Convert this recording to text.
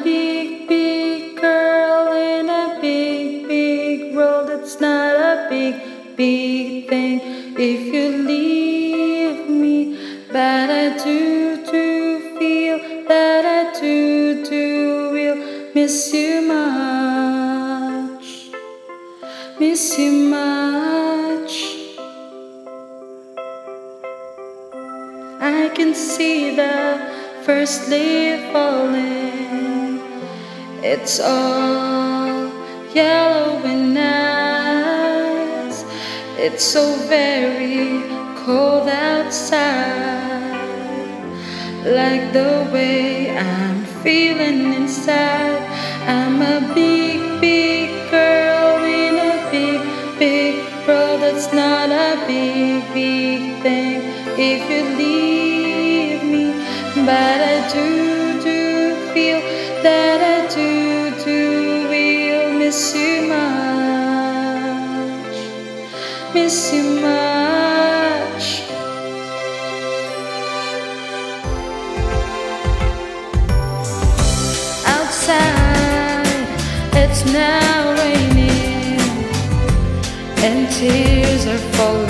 big, big girl in a big, big world. It's not a big, big thing if you leave me. But I do feel that I do will miss you much, miss you much. I can see the first leaf falling. It's all yellow and nice. It's so very cold outside, like the way I'm feeling inside. I'm a big, big girl in a big, big world. That's not a big, big thing if you leave me. But I do feel that I do will miss you much, miss you much. Outside it's now raining and tears are falling.